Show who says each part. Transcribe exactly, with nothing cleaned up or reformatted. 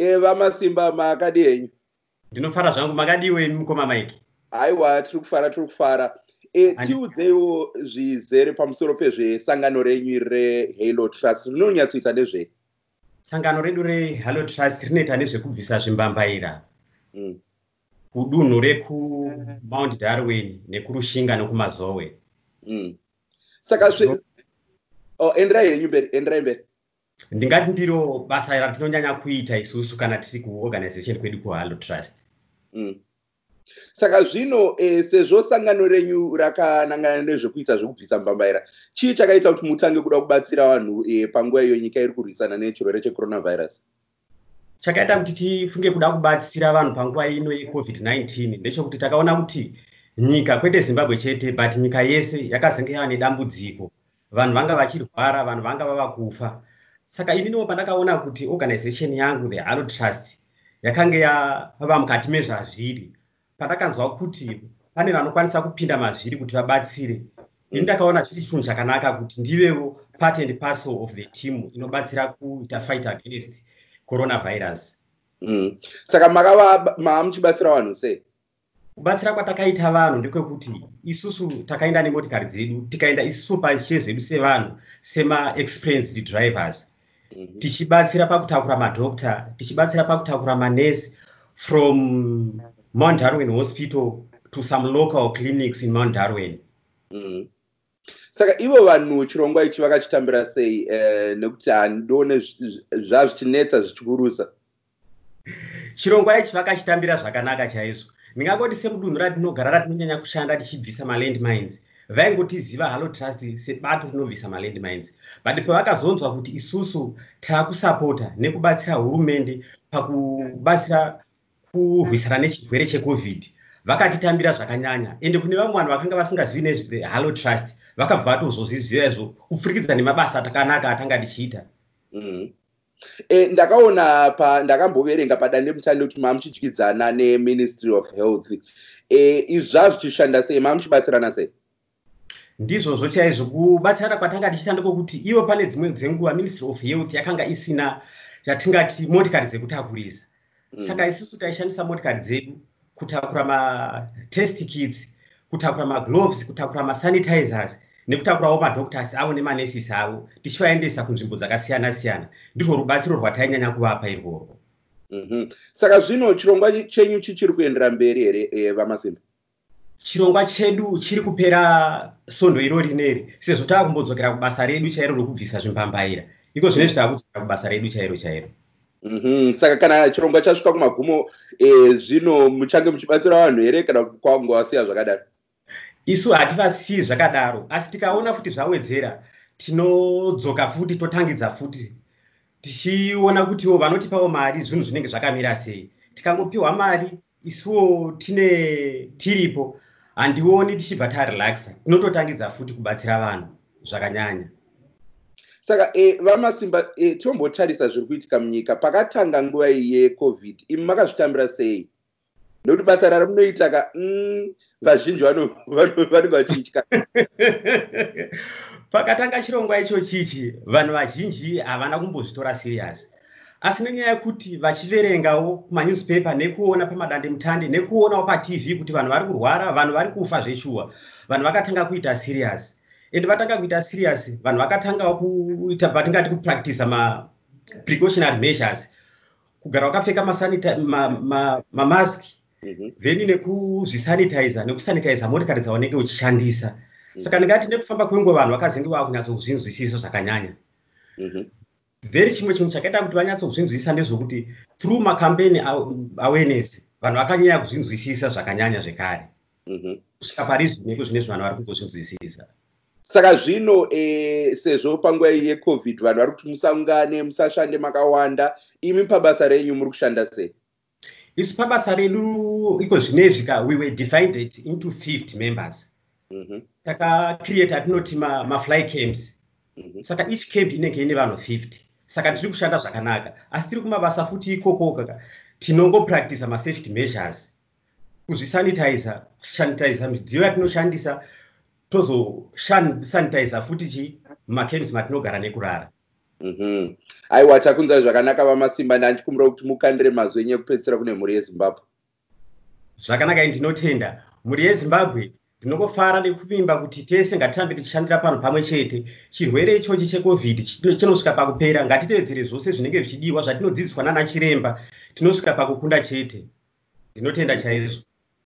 Speaker 1: Vamasimba makadi enyu.
Speaker 2: Ndinofara zvangu makadiwe mukoma Mike.
Speaker 1: Aiwa tiri kufara tiri kufara. Tiudzewo zvizere pamusoro pezvesangano renyu reHalo Trust. Rinonyatsoita nezvei?
Speaker 2: Sangano redu reHalo Trust rinoita nezvekubvisa zvimbambaira kudunhu rekuMount Darwin nekurushinga nekumazowe.
Speaker 1: Saka oh endrai henyu mberi endrai mberi.
Speaker 2: Ndingati ndiro basa ratinonyanya kuita isusu kana tiri kuorganization kwedu kuHalo Trust.
Speaker 1: Saka zvino sezvo sangano renyu rakanangana nezvekuita zvekubvisa mbambaira, chii chakaita kuti mutange kuda kubatsira vanhu panguva iyo nyika iri kurwisana nechirwere checoronavirus?
Speaker 2: Chakaita kuti tifunge kuda kubatsira vanhu panguva ino yeCovid nineteen ndechekuti takaona kuti nyika kwete Zimbabwe chete but nyika yese yakazenge yava nedambudziko. Vanhu vanga vachirwara, vanhu vanga vava kufa. Saka ininiwo pandakaona kuti organization yangu the Halo Trust yakange yava mukati mezvazviri, pandakanzwa kuti pane vanokwanisa kupinda mazviri kuti vabatsire, ini ndakaona chiri chinhu chakanaka kuti ndivewo part and parcel of the team inobatsira kuita fight against coronavirus.
Speaker 1: Mm. Saka makava mamuchibatsira vanhu sei?
Speaker 2: Kubatsira kwatakaita vanhu ndekwekuti isusu takaenda nemotikari dzedu, tikaenda isusu pache zvedu sevanhu sema experienced drivers. Mm -hmm. Tichibatsira pakutakura madokta, tichibatsira pakutakura manesi from Mount Darwin Hospital to some local clinics in Mount Darwin.
Speaker 1: Mm. Saka ivo vanhu chirongwa ichi vakachitambira sei eh, nekuti handone zvazvichinetsa zvichikurusa?
Speaker 2: Chirongwa ichi vakachitambira zvakanaka chaizvo. Ndingangoti semudunhu ratinogara ratinonyanya kushanda tichibvisa malandmines, vaingotiziva Halo Trust sebato rinobvisa malandmines. But pavakazonzwa kuti isusu taakusapota nekubatsira hurumende pakubatsira kurwisana nechirwere cheCovid, vakatitambira zvakanyanya. Ende kune vamwe vanhu vakanga vasingazivi nezve Halo Trust vakabva vatozozviziva izvo kupfurikidza nemabasa akanaka atanga tichiita.
Speaker 1: Mm. E, ndakaona pa ndakamboverenga padandemutande kuti mamuchidyidzana neMinistry of Health. E, izvazvo zvichishanda sei, mamuchibatsirana sei?
Speaker 2: Ndizvozvo chaizvo kubatsirana kwatanga tichiita ndikokuti ivo pane dzimwe dzenguva Ministry of Health yakanga isina chatingati motikari dzekutakurisa. Mm. Saka isusu taishandisa motikari dzedu kutakura ma test kits, kutakura ma gloves, kutakura ma sanitizers, nekutakurawo madoctors avo nemanesi avo, tichivaendesa kunzvimbo dzakasiyana siyana. Ndizvo rubatsiro rwatainyanya kuvapa irworwo.
Speaker 1: Mhm. Saka zvino chirongwa chenyu chichiri kuendera mberi here e, Vamasimba?
Speaker 2: Chirongwa chedu chiri kupera sondo iro rineri, sezvo taakumbodzokera kubasa redu chairo rokubvisa zvimbambaira. Iko zvinezvi taakudzokera kubasa redu chairo chairo.
Speaker 1: Mhm. Saka kana chirongwa chasvika kumagumo e, zvino muchange muchibatsira vanhu here kana kwangu wasiya zvakadaro?
Speaker 2: Isu hativasiyi zvakadaro, asi tikaona futi zvawedzera tinodzoka futi totangidza futi tichiona kutiwo vanotipawo mari zvinhu zvinenge zvakamira sei. Tikangopiwa mari isuwo tine tiripo, handioni tichibva tarelaxa, tinototangidza futi kubatsira vanhu zvakanyanya.
Speaker 1: Saka e, Vamasimba e, tombotarisa zviri kuitika munyika pakatanga nguva yeCovid, imi makazvitambira sei? Nokuti basa raro munoita ka mm, vazhinji vanenge vachitya.
Speaker 2: Pakatanga chirongwa icho chichi vanhu vazhinji havana kumbozvitora serious, asi nenyaya yekuti vachiverengawo kumanewspaper nekuona pamadandemutande nekuonawo paTV kuti vanhu vari kurwara, vanhu vari kufa zveshuwa, vanhu vakatanga kuita serious. Ende vatanga kuita serious, vanhu vakatangawo kuita patingati kupractice ma precautionary measures, kugara wakapfeka masanita ma, ma, ma mask, mm -hmm. then nekuzvisanitizer nekusanitizer motikari dzaunenge uchishandisa. Mm -hmm. Saka ndingati nekufamba kwenguva vanhu vakazenge vakunyatsokuzvinzwisisa zvakanyanya. Mm -hmm. Then chimwe chinhu chakaita kuti vanyatsokuzvinzwisisa ndezvokuti through macampaign awareness vanhu vakanyanya kuzvinzwisisa zvakanyanya zvekare. Mm -hmm. Kusvika parizvo neko zvinezvi vanhu vari kungozvinzwisisa.
Speaker 1: Saka zvino e, sezvo panguva yeCovid vanhu vari kuti musaungane musashande makawanda, imi pabasa renyu muri kushanda sei?
Speaker 2: Isu pabasa redu iko zvinezvi ka we were divided into fifty members. Mm -hmm. Taka create atinoti ma, ma fly camps. Mm -hmm. Saka each camp inenge ine vanhu fifty. Saka tiri kushanda zvakanaka, asi tiri kumabasa futi ikoko kaka tinongo practice ma safety measures. Kuzvisanitizer, sanitizer midziyo yatinoshandisa, tozo sanitizer futi chi ma camps matinogara nekurara.
Speaker 1: Mhm. Aiwa, takunzwa zvakanaka Vamasimba, ndandikumbira kuti mukandire mazwi enyu ekupedzisira kune mhuri yeZimbabwe.
Speaker 2: Zvakanaka, ndinotenda. Mhuri yeZimbabwe tinongofara nekuvimba kuti tese ngatirambe tichishandira pano pamwe chete. Chirwere ichochi cheCovid chinosvika pakupera, ngatiteedzere zvose zvinenge zvichidiwa zvatinodzidziswa nana chiremba, tinosvika pakukunda chete. Ndinotenda chaizvo.